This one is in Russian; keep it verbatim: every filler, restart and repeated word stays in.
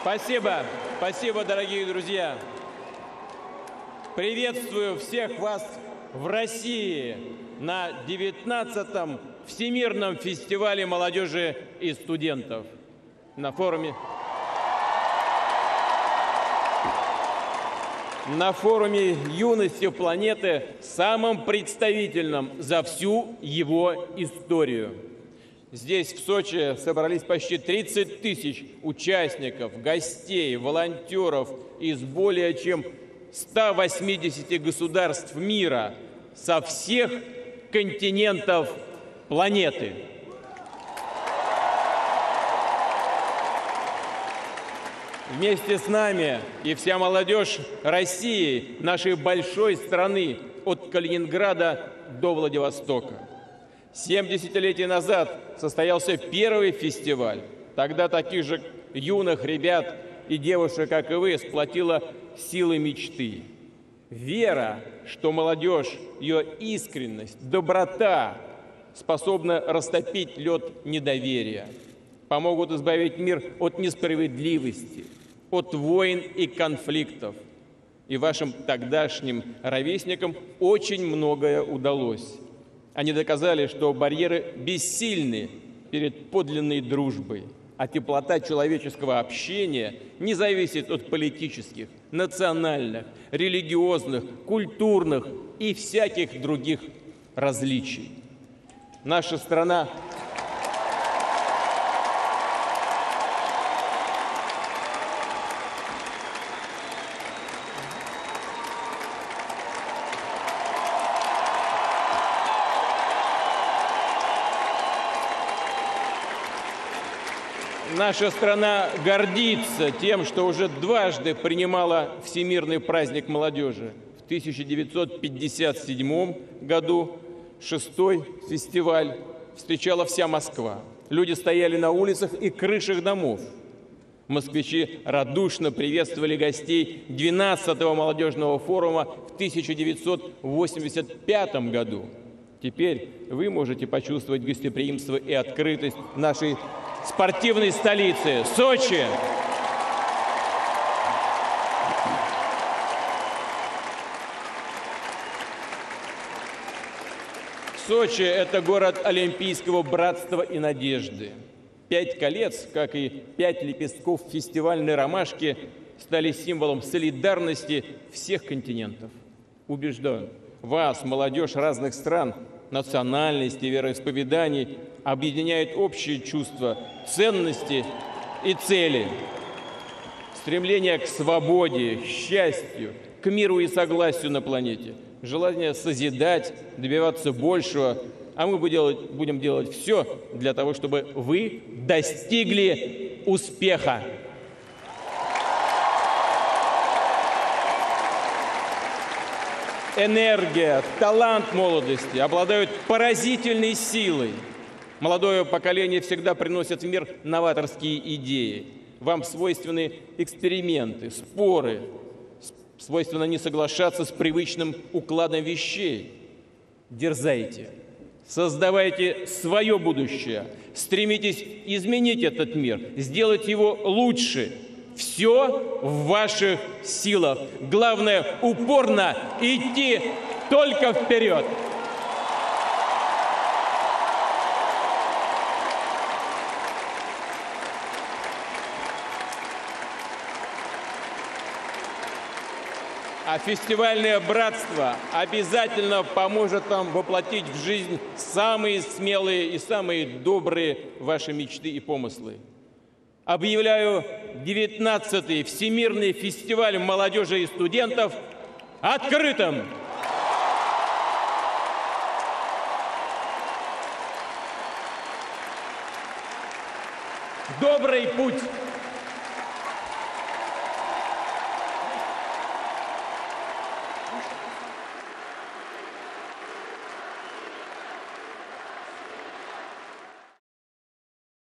Спасибо, спасибо, дорогие друзья. Приветствую всех вас в России на девятнадцатом Всемирном фестивале молодежи и студентов. На форуме, на форуме юности планеты, самом представительном за всю его историю. Здесь, в Сочи, собрались почти тридцать тысяч участников, гостей, волонтеров из более чем ста восьмидесяти государств мира со всех континентов планеты. Вместе с нами и вся молодежь России, нашей большой страны, от Калининграда до Владивостока. Семь десятилетий назад состоялся первый фестиваль. Тогда таких же юных ребят и девушек, как и вы, сплотила силы мечты. Вера, что молодежь, ее искренность, доброта способна растопить лед недоверия, помогут избавить мир от несправедливости, от войн и конфликтов. И вашим тогдашним ровесникам очень многое удалось. Они доказали, что барьеры бессильны перед подлинной дружбой, а теплота человеческого общения не зависит от политических, национальных, религиозных, культурных и всяких других различий. Наша страна Наша страна гордится тем, что уже дважды принимала Всемирный праздник молодежи. В тысяча девятьсот пятьдесят седьмом году шестой фестиваль встречала вся Москва. Люди стояли на улицах и крышах домов. Москвичи радушно приветствовали гостей двенадцатого молодежного форума в тысяча девятьсот восемьдесят пятом году. Теперь вы можете почувствовать гостеприимство и открытость нашей спортивной столицы Сочи. Сочи – это город олимпийского братства и надежды. Пять колец, как и пять лепестков фестивальной ромашки, стали символом солидарности всех континентов. Убежден, вас, молодежь разных стран, национальностей, вероисповеданий, объединяет общее чувство ценности и цели, стремление к свободе, счастью, к миру и согласию на планете, желание созидать, добиваться большего, а мы будем делать все для того, чтобы вы достигли успеха. Энергия, талант молодости обладают поразительной силой. Молодое поколение всегда приносит в мир новаторские идеи. Вам свойственны эксперименты, споры, свойственно не соглашаться с привычным укладом вещей. Дерзайте, создавайте свое будущее, стремитесь изменить этот мир, сделать его лучше. Все в ваших силах. Главное, упорно идти только вперед. А фестивальное братство обязательно поможет вам воплотить в жизнь самые смелые и самые добрые ваши мечты и помыслы. Объявляю девятнадцатый Всемирный фестиваль молодежи и студентов открытым. Добрый путь!